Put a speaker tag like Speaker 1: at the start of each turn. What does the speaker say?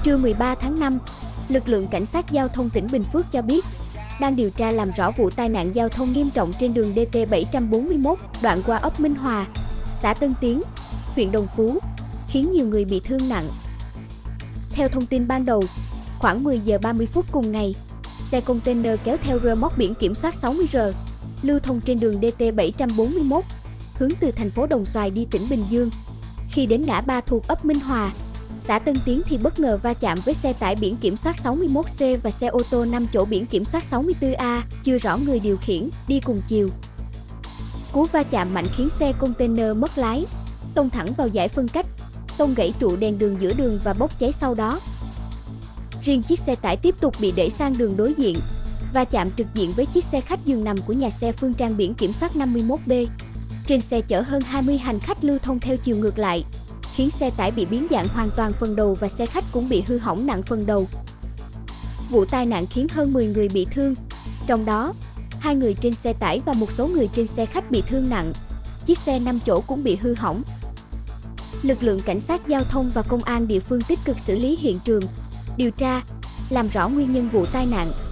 Speaker 1: Trưa 13 tháng 5, lực lượng cảnh sát giao thông tỉnh Bình Phước cho biết đang điều tra làm rõ vụ tai nạn giao thông nghiêm trọng trên đường DT-741 đoạn qua ấp Minh Hòa, xã Tân Tiến, huyện Đồng Phú, khiến nhiều người bị thương nặng. Theo thông tin ban đầu, khoảng 10 giờ 30 phút cùng ngày, xe container kéo theo rơ móc biển kiểm soát 60R lưu thông trên đường DT-741 hướng từ thành phố Đồng Xoài đi tỉnh Bình Dương. Khi đến ngã ba thuộc ấp Minh Hòa, xã Tân Tiến thì bất ngờ va chạm với xe tải biển kiểm soát 61C và xe ô tô 5 chỗ biển kiểm soát 64A, chưa rõ người điều khiển, đi cùng chiều. Cú va chạm mạnh khiến xe container mất lái, tông thẳng vào dải phân cách, tông gãy trụ đèn đường giữa đường và bốc cháy sau đó. Riêng chiếc xe tải tiếp tục bị đẩy sang đường đối diện, va chạm trực diện với chiếc xe khách giường nằm của nhà xe Phương Trang biển kiểm soát 51B. Trên xe chở hơn 20 hành khách lưu thông theo chiều ngược lại, khiến xe tải bị biến dạng hoàn toàn phần đầu và xe khách cũng bị hư hỏng nặng phần đầu. Vụ tai nạn khiến hơn 10 người bị thương, trong đó 2 người trên xe tải và một số người trên xe khách bị thương nặng. Chiếc xe 5 chỗ cũng bị hư hỏng. Lực lượng cảnh sát giao thông và công an địa phương tích cực xử lý hiện trường, điều tra, làm rõ nguyên nhân vụ tai nạn.